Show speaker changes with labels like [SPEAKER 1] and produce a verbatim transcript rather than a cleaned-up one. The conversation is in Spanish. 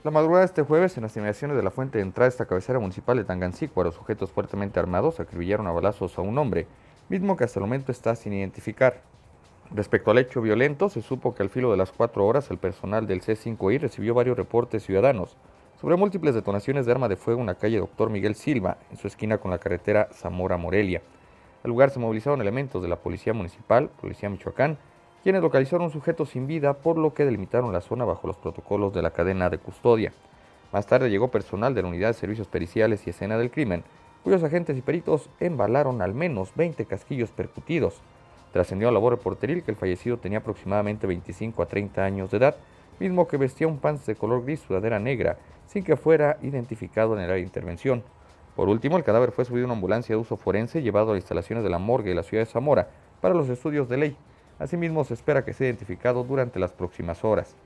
[SPEAKER 1] La madrugada de este jueves, en las inmediaciones de la fuente de entrada de esta cabecera municipal de Tangancícuaro, sujetos fuertemente armados acribillaron a balazos a un hombre, mismo que hasta el momento está sin identificar. Respecto al hecho violento, se supo que al filo de las cuatro horas el personal del C cinco I recibió varios reportes ciudadanos sobre múltiples detonaciones de arma de fuego en la calle Doctor Miguel Silva, en su esquina con la carretera Zamora-Morelia. Al lugar se movilizaron elementos de la Policía Municipal, Policía Michoacán, quienes localizaron a un sujeto sin vida, por lo que delimitaron la zona bajo los protocolos de la cadena de custodia. Más tarde llegó personal de la Unidad de Servicios Periciales y Escena del Crimen, cuyos agentes y peritos embalaron al menos veinte casquillos percutidos. Trascendió a la labor reporteril que el fallecido tenía aproximadamente veinticinco a treinta años de edad, mismo que vestía un pants de color gris sudadera negra, sin que fuera identificado en el área de intervención. Por último, el cadáver fue subido a una ambulancia de uso forense y llevado a las instalaciones de la morgue de la ciudad de Zamora para los estudios de ley. Asimismo, se espera que sea identificado durante las próximas horas.